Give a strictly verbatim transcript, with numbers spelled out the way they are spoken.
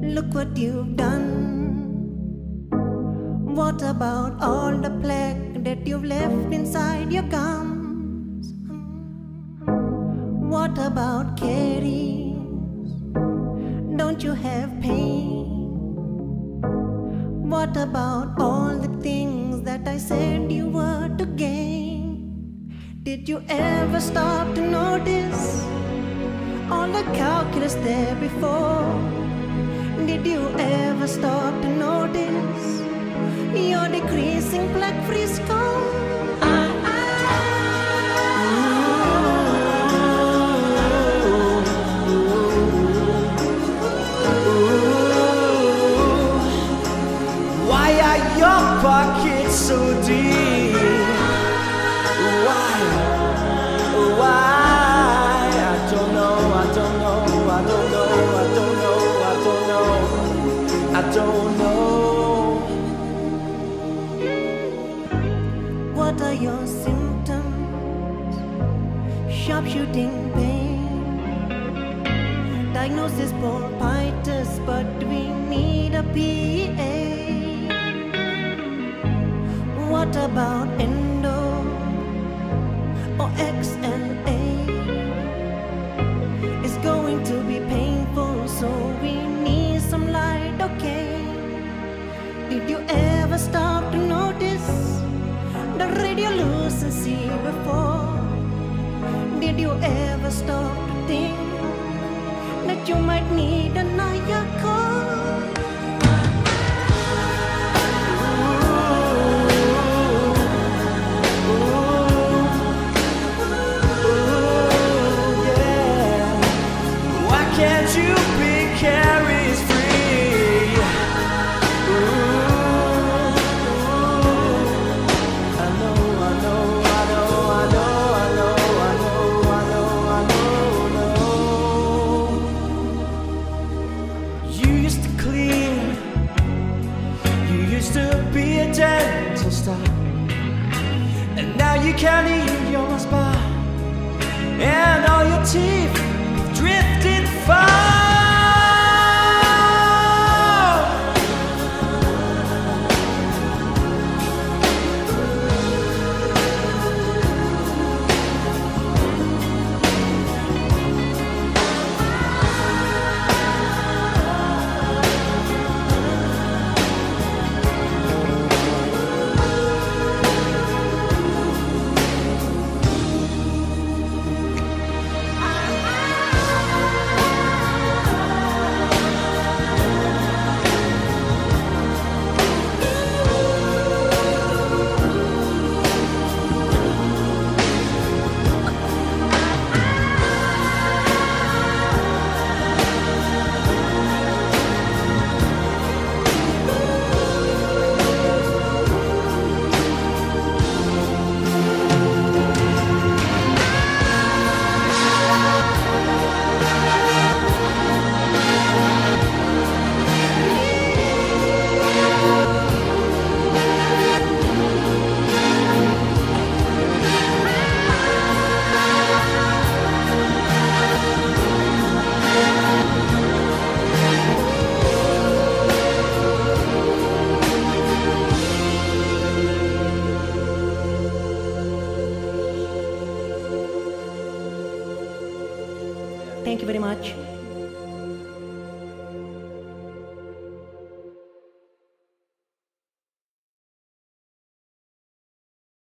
Look what you've done. What about all the plaque that you've left inside your gums? What about caries? Don't you have pain? What about all the things that I said you were to gain? Did you ever stop to notice all the calculus there before? Did you ever stop to notice your decreasing plaque-free score? Why are your pockets so deep? Why? Why? I don't know, I don't know, I don't know, I don't know, I don't know, I don't know. What are your symptoms? Sharpshooting pain. Diagnosis bronchitis, but we need a P A. What about endo or X N A? It's going to be painful, so we need some light, okay? Did you ever stop to notice the radiolucency before? Did you ever stop to think that you might need a Nayako? Can't you be caries free? Ooh, I know, I know, I know, I know, I know, I know, I know, I know, know. You used to clean, you used to be a dental star, and now you can't eat your spa, and all your teeth drifted far. Thank you very much.